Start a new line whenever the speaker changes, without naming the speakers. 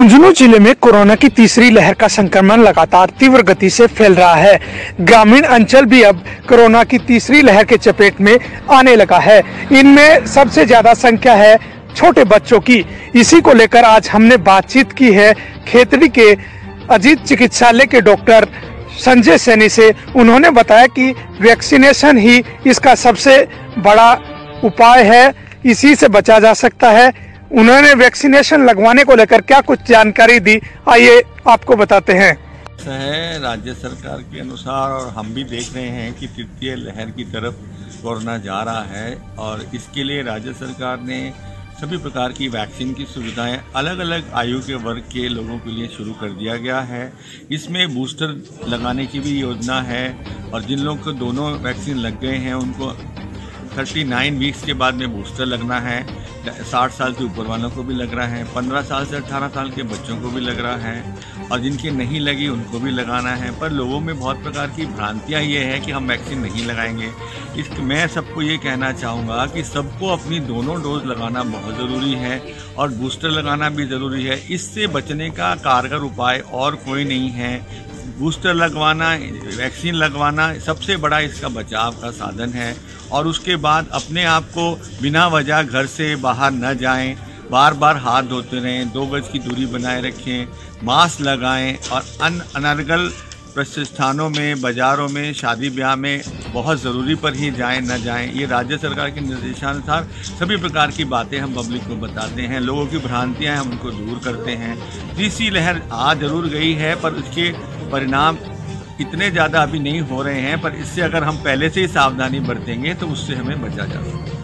झुंझुनू जिले में कोरोना की तीसरी लहर का संक्रमण लगातार तीव्र गति से फैल रहा है। ग्रामीण अंचल भी अब कोरोना की तीसरी लहर के चपेट में आने लगा है। इनमें सबसे ज्यादा संख्या है छोटे बच्चों की। इसी को लेकर आज हमने बातचीत की है खेतड़ी के अजीत चिकित्सालय के डॉक्टर संजय सैनी से। उन्होंने बताया कि वैक्सीनेशन ही इसका सबसे बड़ा उपाय है, इसी से बचा जा सकता है। उन्होंने वैक्सीनेशन लगवाने को लेकर क्या कुछ जानकारी दी, आइए आपको बताते हैं।
राज्य सरकार के अनुसार और हम भी देख रहे हैं कि तृतीय लहर की तरफ कोरोना जा रहा है और इसके लिए राज्य सरकार ने सभी प्रकार की वैक्सीन की सुविधाएं अलग अलग आयु के वर्ग के लोगों के लिए शुरू कर दिया गया है। इसमें बूस्टर लगाने की भी योजना है और जिन लोगों को दोनों वैक्सीन लग गए हैं उनको 39 वीक्स के बाद में बूस्टर लगना है। 60 साल से ऊपर वालों को भी लग रहा है, 15 साल से 18 साल के बच्चों को भी लग रहा है और जिनकी नहीं लगी उनको भी लगाना है। पर लोगों में बहुत प्रकार की भ्रांतियां ये है कि हम वैक्सीन नहीं लगाएंगे। मैं सबको ये कहना चाहूँगा कि सबको अपनी दोनों डोज लगाना बहुत ज़रूरी है और बूस्टर लगाना भी ज़रूरी है। इससे बचने का कारगर उपाय और कोई नहीं है। बूस्टर लगवाना, वैक्सीन लगवाना सबसे बड़ा इसका बचाव का साधन है। और उसके बाद अपने आप को बिना वजह घर से बाहर न जाएं, बार बार हाथ धोते रहें, 2 गज की दूरी बनाए रखें, मास्क लगाएं और अनर्गल प्रतिष्ठानों में, बाज़ारों में, शादी ब्याह में बहुत ज़रूरी पर ही जाएं न जाएं। ये राज्य सरकार के निर्देशानुसार सभी प्रकार की बातें हम पब्लिक को बताते हैं। लोगों की भ्रांतियां हम उनको दूर करते हैं। तीसरी लहर आ जरूर गई है पर उसके परिणाम इतने ज़्यादा अभी नहीं हो रहे हैं, पर इससे अगर हम पहले से ही सावधानी बरतेंगे तो उससे हमें बचा जा सकता है।